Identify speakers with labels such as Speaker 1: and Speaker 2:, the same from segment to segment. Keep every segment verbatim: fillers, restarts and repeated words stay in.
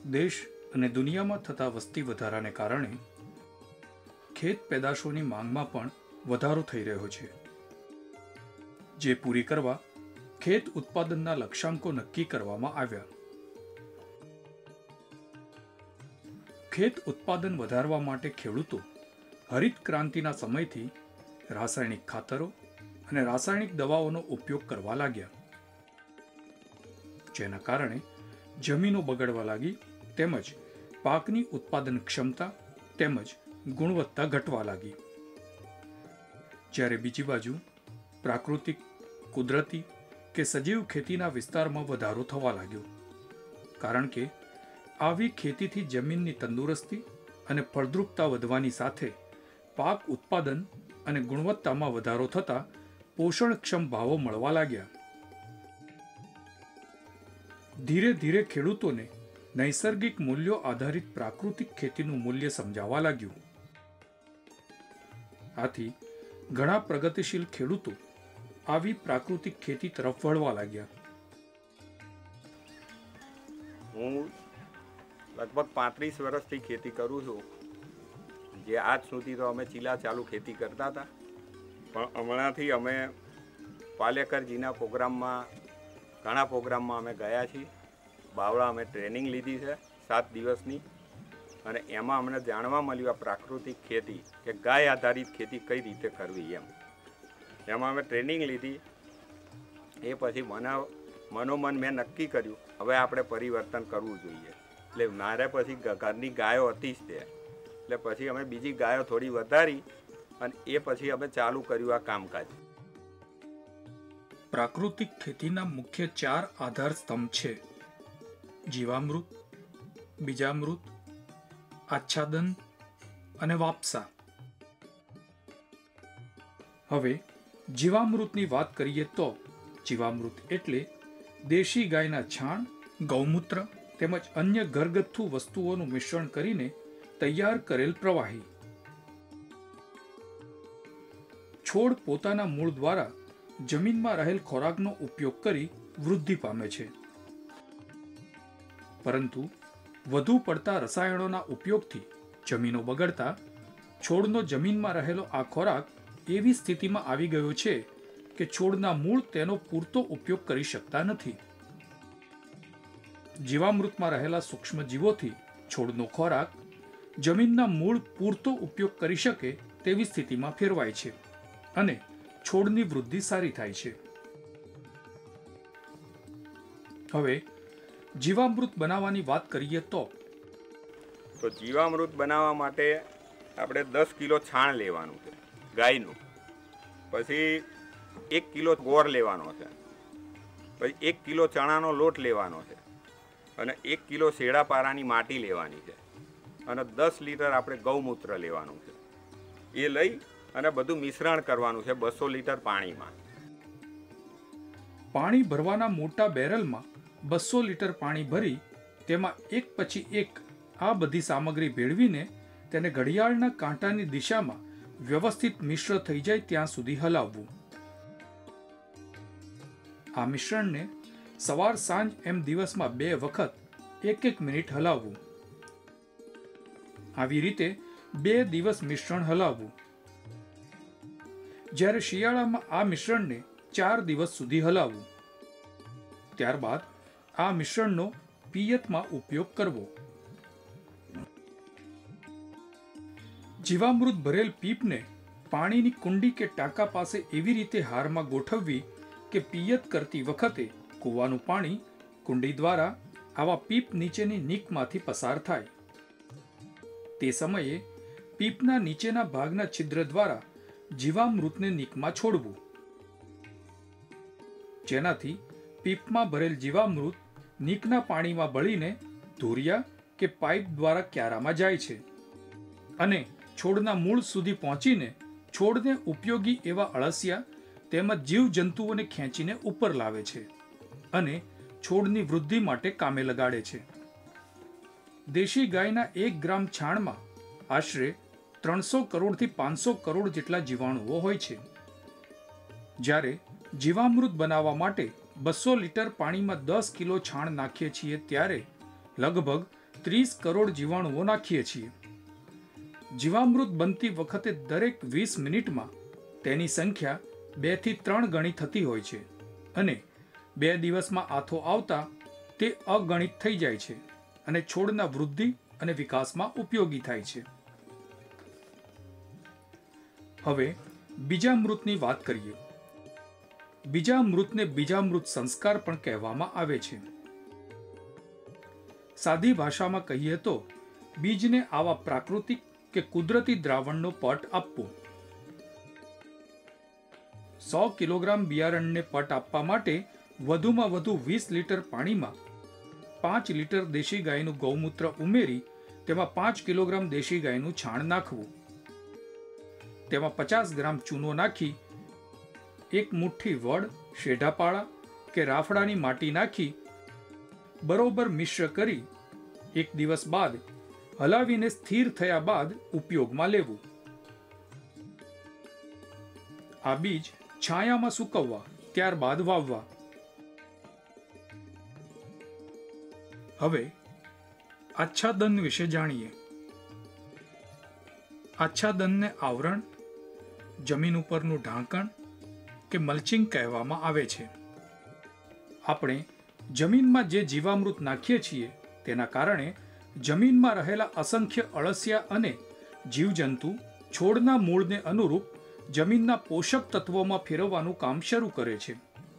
Speaker 1: દેશ અને દુનિયામાં થતા વસ્તી વધારાને કારણે ખેત પેદાશોની માંગમાં પણ વધારો થઈ રહ્યો છે, જે પૂરી કરવા ખેત ઉત્પાદનના લક્ષ્યાંકો નક્કી કરવામાં આવ્યા. ખેત ઉત્પાદન વધારવા માટે ખેડૂતો હરિત ક્રાંતિના સમયથી રાસાયણિક ખાતરો અને રાસાયણિક દવાઓનો ઉપયોગ કરવા લાગ્યા, જેના કારણે જમીનો બગડવા લાગી તેમજ પાકની ઉત્પાદન ક્ષમતા તેમજ ગુણવત્તા ઘટવા લાગી. જ્યારે બીજી બાજુ પ્રાકૃતિક, કુદરતી કે સજીવ ખેતીના વિસ્તારમાં વધારો થવા લાગ્યો, કારણ કે આવી ખેતીથી જમીનની તંદુરસ્તી અને ફળદ્રુપતા વધવાની સાથે પાક ઉત્પાદન અને ગુણવત્તામાં વધારો થતા પોષણક્ષમ ભાવો મળવા લાગ્યા. ધીરે ધીરે ખેડૂતોને નૈસર્ગિક મૂલ્યો આધારિત પ્રાકૃતિક ખેતીનું મૂલ્ય સમજાવવા લાગ્યું. આથી ઘણા પ્રગતિશીલ ખેડૂતો આવી પ્રાકૃતિક ખેતી તરફ વળવા લાગ્યા.
Speaker 2: હું લગભગ પાંત્રીસ વર્ષથી ખેતી કરું છું, જે આજ સુધી તો અમે ચીલા ચાલુ ખેતી કરતા હતા, પણ હમણાંથી અમે પાલેકરજીના પ્રોગ્રામમાં ઘણા પ્રોગ્રામમાં અમે ગયા છીએ. બાવળા અમે ટ્રેનિંગ લીધી છે સાત દિવસની, અને એમાં અમને જાણવા મળ્યું આ પ્રાકૃતિક ખેતી કે ગાય આધારિત ખેતી કઈ રીતે કરવી એમ. એમાં અમે ટ્રેનિંગ લીધી. એ પછી મને મનોમન મેં નક્કી કર્યું હવે આપણે પરિવર્તન કરવું જોઈએ. એટલે મારે પછી ઘરની ગાયો હતી જ તે, એટલે પછી અમે બીજી ગાયો થોડી વધારી અને એ પછી અમે ચાલુ કર્યું આ કામકાજ.
Speaker 1: પ્રાકૃતિક ખેતીના મુખ્ય ચાર આધાર સ્તંભ છે: જીવામૃત, બીજામૃત, આચ્છાદન અને વાપસા. હવે જીવામૃતની વાત કરીએ તો જીવામૃત એટલે દેશી ગાયના છાણ, ગૌમૂત્ર તેમજ અન્ય ઘરગથ્થુ વસ્તુઓનું મિશ્રણ કરીને તૈયાર કરેલ પ્રવાહી. છોડ પોતાના મૂળ દ્વારા જમીનમાં રહેલ ખોરાકનો ઉપયોગ કરી વૃદ્ધિ પામે છે, પરંતુ વધુ પડતા રસાયણોના ઉપયોગથી જમીનો બગડતા છોડનો જમીનમાં રહેલો આ ખોરાક એવી સ્થિતિમાં આવી ગયો છે કે છોડના મૂળ તેનો પૂરતો ઉપયોગ કરી શકતા નથી. જીવામૃતમાં રહેલા સૂક્ષ્મ જીવોથી છોડનો ખોરાક જમીનના મૂળ પૂરતો ઉપયોગ કરી શકે તેવી સ્થિતિમાં ફેરવાય છે અને છોડની વૃદ્ધિ સારી થાય છે. હવે જીવામૃત બનાવવાની વાત કરીએ તો
Speaker 2: તો જીવામૃત બનાવવા માટે આપણે દસ કિલો છાણ લેવાનું છે ગાયનું, પછી એક કિલો ગોળ લેવાનો છે, પછી એક કિલો ચણાનો લોટ લેવાનો છે, અને એક કિલો શેડા પારાની માટી લેવાની છે, અને દસ લીટર આપણે ગૌમૂત્ર લેવાનું છે. એ લઈ અને બધું મિશ્રણ કરવાનું છે બસો લીટર પાણીમાં.
Speaker 1: પાણી ભરવાના મોટા બેરલમાં બસો લીટર પાણી ભરી તેમાં એક પછી એક આ બધી સામગ્રી ભેળવીને તેને ઘડિયાળના કાંટાની દિશામાં વ્યવસ્થિત મિશ્ર થઈ જાય ત્યાં સુધી હલાવવું. આ મિશ્રણને સવાર સાંજ એમ દિવસમાં બે વખત એક એક મિનિટ હલાવવું. આવી રીતે બે દિવસ મિશ્રણ હલાવવું. જ્યારે શિયાળામાં આ મિશ્રણને ચાર દિવસ સુધી હલાવવું. ત્યારબાદ આ મિશ્રણનો પિયતમાં ઉપયોગ કરવો. જીવામૃત ભરેલ પીપને પાણીની કુંડી કે ટાંકા પાસે એવી રીતે હારમાં ગોઠવવી કે પિયત કરતી વખતે કૂવાનું પાણી કુંડી દ્વારા આવા પીપ નીચેની નીકમાંથી પસાર થાય. તે સમયે પીપના નીચેના ભાગના છિદ્ર દ્વારા જીવામૃતને નીકમાં છોડવું, જેનાથી પીપમાં ભરેલ જીવામૃત નીકના પાણીમાં બળીને ધોરિયા કે પાઇપ દ્વારા ક્યારામાં જાય છે અને છોડના મૂળ સુધી પહોંચીને છોડને ઉપયોગી એવા અળસિયા તેમજ જીવજંતુઓને ખેંચીને ઉપર લાવે છે અને છોડની વૃદ્ધિ માટે કામે લગાડે છે. દેશી ગાયના એક ગ્રામ છાણમાં આશરે ત્રણસો કરોડથી પાંચસો કરોડ જેટલા જીવાણુઓ હોય છે. જ્યારે જીવામૃત બનાવવા માટે બસો લીટર પાણીમાં દસ કિલો છાણ નાખીએ છીએ ત્યારે લગભગ ત્રીસ કરોડ જીવાણુઓ નાખીએ છીએ. જીવામૃત બનતી વખતે દરેક વીસ મિનિટમાં તેની સંખ્યા બે થી ત્રણ ગણી થતી હોય છે અને બે દિવસમાં આથો આવતા તે અગણિત થઈ જાય છે અને છોડના વૃદ્ધિ અને વિકાસમાં ઉપયોગી થાય છે. હવે બીજામૃતની વાત કરીએ. બીજામૃતને બીજામૃત સંસ્કાર પણ કહેવામાં આવે છે. સાદી ભાષામાં કહીએ તો બીજને આવા પ્રાકૃતિક કે કુદરતી દ્રાવણનો પટ આપવો. સો કિલોગ્રામ બિયારણને પટ આપવા માટે વધુમાં વધુ વીસ લીટર પાણીમાં પાંચ લીટર દેશી ગાયનું ગૌમૂત્ર ઉમેરી તેમાં પાંચ કિલોગ્રામ દેશી ગાયનું છાણ નાખવું. તેમાં પચાસ ગ્રામ ચૂનો નાખી એક મુઠ્ઠી વડ, શેઢાપાળા કે રાફડાની માટી નાખી બરોબર મિશ્ર કરી એક દિવસ બાદ હલાવીને સ્થિર થયા બાદ ઉપયોગમાં લેવું. આ બીજ છાયામાં સૂકવવા, ત્યારબાદ વાવવા. હવે આચ્છાદન વિશે જાણીએ. આચ્છાદનને આવરણ, જમીન ઉપરનું ઢાંકણ કે મલ્ચિંગ કહેવામાં આવે છે. આપણે જમીનમાં જે જીવામૃત નાખીએ છીએ તેના કારણે જમીનમાં રહેલા અસંખ્ય અળસિયા અને જીવજંતુ છોડના મૂળને અનુરૂપ જમીનના પોષક તત્વોમાં ફેરવવાનું કામ શરૂ કરે છે.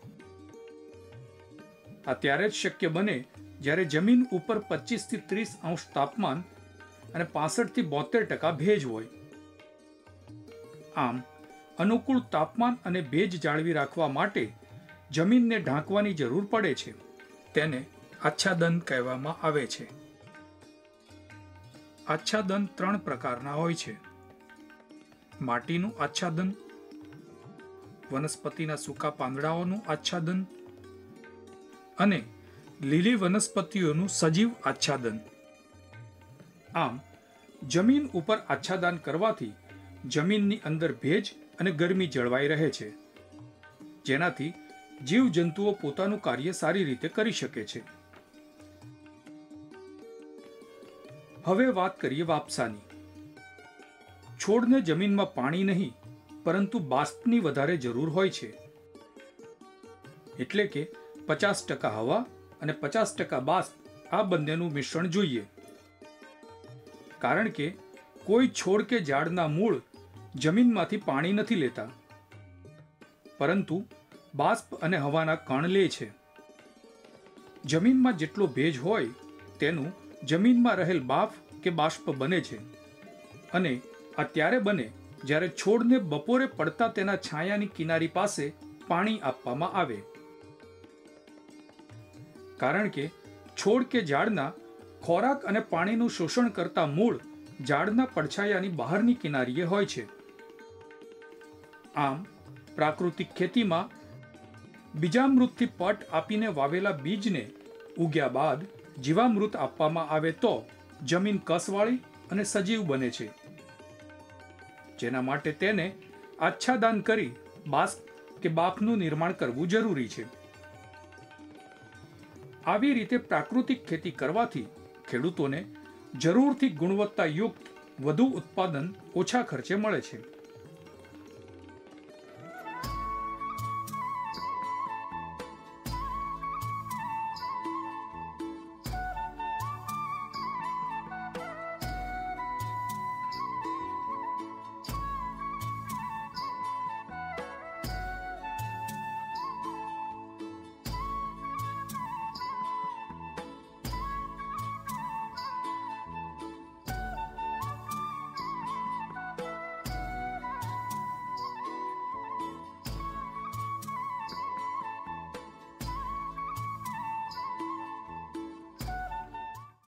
Speaker 1: આ ત્યારે જ શક્ય બને જ્યારે જમીન ઉપર પચીસ થી ત્રીસ અંશ તાપમાન અને પાસઠ થી બોતેર ટકા ભેજ હોય. આમ અનુકૂળ તાપમાન અને ભેજ જાળવી રાખવા માટે જમીનને ઢાંકવાની જરૂર પડે છે. તેને આચ્છાદન કહેવામાં આવે છે. આચ્છાદન ત્રણ પ્રકારના હોય છે. માટીનું આચ્છાદન, વનસ્પતિના સૂકા પાંદડાઓનું આચ્છાદન અને લીલી વનસ્પતિઓનું સજીવ આચ્છાદન. આમ જમીન ઉપર આચ્છાદન કરવાથી જમીનની અંદર ભેજ અને ગરમી જળવાઈ રહે છે, જેનાથી જીવજંતુઓ પોતાનું કાર્ય સારી રીતે કરી શકે છે. હવે વાત કરીએ વાપસાની. છોડને જમીનમાં પાણી નહીં પરંતુ બાષ્પની વધારે જરૂર હોય છે. એટલે કે પચાસ ટકા હવા અને પચાસ ટકા બાષ્પ આ બંનેનું મિશ્રણ જોઈએ. કારણ કે કોઈ છોડ કે ઝાડના મૂળ જમીનમાંથી પાણી નથી લેતા, પરંતુ બાષ્પ અને હવાના કણ લે છે. જમીનમાં જેટલો ભેજ હોય તેનું જમીનમાં રહેલ બાફ કે બાષ્પ બને છે અને આ ત્યારે બને જ્યારે છોડને બપોરે પડતા તેના છાયાની કિનારી પાસે પાણી આપવામાં આવે. કારણ કે છોડ કે ઝાડના ખોરાક અને પાણીનું શોષણ કરતા મૂળ ઝાડના પડછાયાની બહારની કિનારીએ હોય છે. આમ પ્રાકૃતિક ખેતીમાં બીજામૃતથી પટ આપીને વાવેલા બીજને ઉગ્યા બાદ જીવામૃત આપવામાં આવે તો જમીન કસવાળી અને સજીવ બને છે, જેના માટે તેને આચ્છાદન કરી બાષ્પ કે બાફનું નિર્માણ કરવું જરૂરી છે. આવી રીતે પ્રાકૃતિક ખેતી કરવાથી ખેડૂતોને જરૂરથી ગુણવત્તાયુક્ત વધુ ઉત્પાદન ઓછા ખર્ચે મળે છે.